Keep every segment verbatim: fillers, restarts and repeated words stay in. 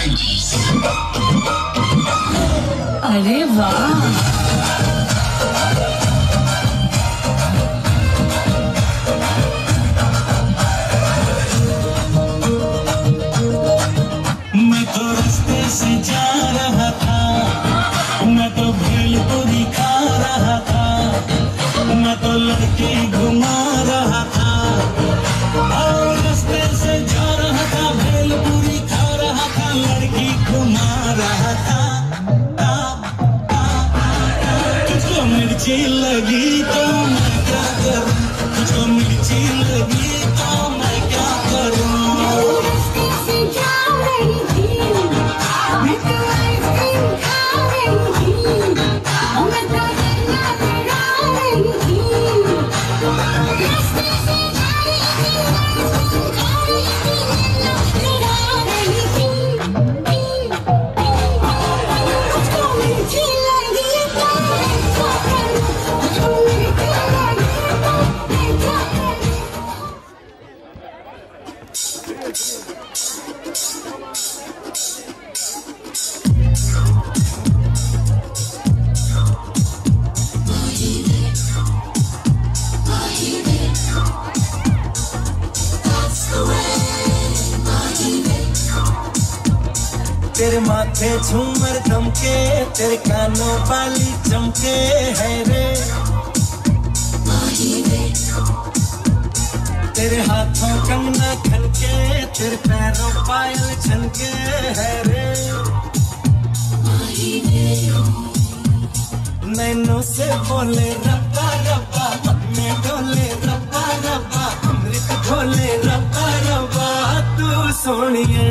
अरे वाह, मैं तो रास्ते से जा रहा था, मैं तो भेलपुरी खा रहा था, मैं तो लड़की घुमा रहा था। और रास्ते से जा रहा था, भेलपुरी खा रहा था, लड़की घुमा रहा था। तुझको मिर्ची लगी तो मैं क्या करूं, तुझको मिर्ची लगी तो मैं क्या करूं। तेरे माथे झूमर दमके, तेरे कानों वाली चमके है रे। तेरे हाथों कंगना खनके, तेरे पैरों पायल छनके है रे। नैनों से बोले रब्बा रब्बा, में डोले रब्बा रब्बा, अमृत घोले रब्बा रब्बा, तू सोनिए।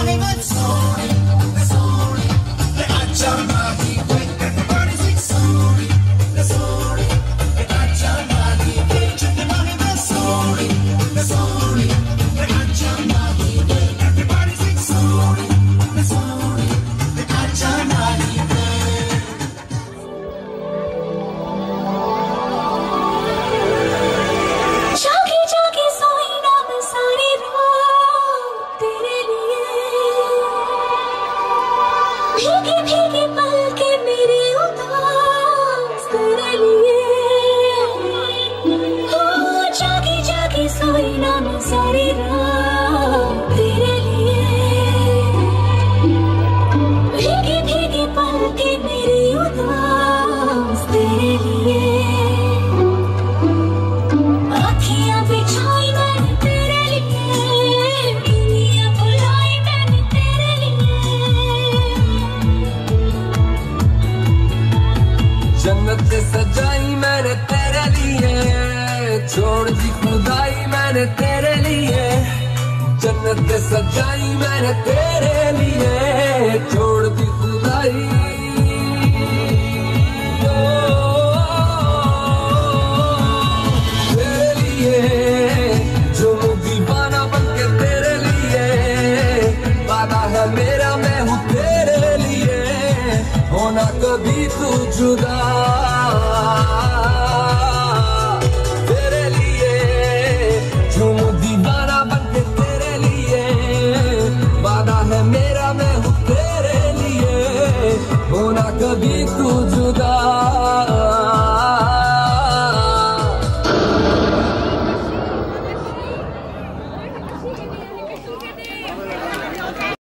भीगी भीगी पलके मेरे उदास तेरे लिए, हो जागी जागी सोई ना मैं सारी रात तेरे लिए। भीगी भीगी पलके मेरे उदास तेरे लिए, आँखियाँ बिछाई मैंने तेरे लिए, दुनिया बुलाई मैंने तेरे लिए। जन्नत से सजाई मैंने तेरे लिए, छोड़ दी खुदाई मैंने तेरे लिए। जन्नत से सजाई मैंने तेरे लिए, छोड़ दी खुदाई। तेरे लिए जो दीवाना बन के तेरे लिए, वादा है मेरा मैं हूँ तेरे लिए, होना कभी तू जुदा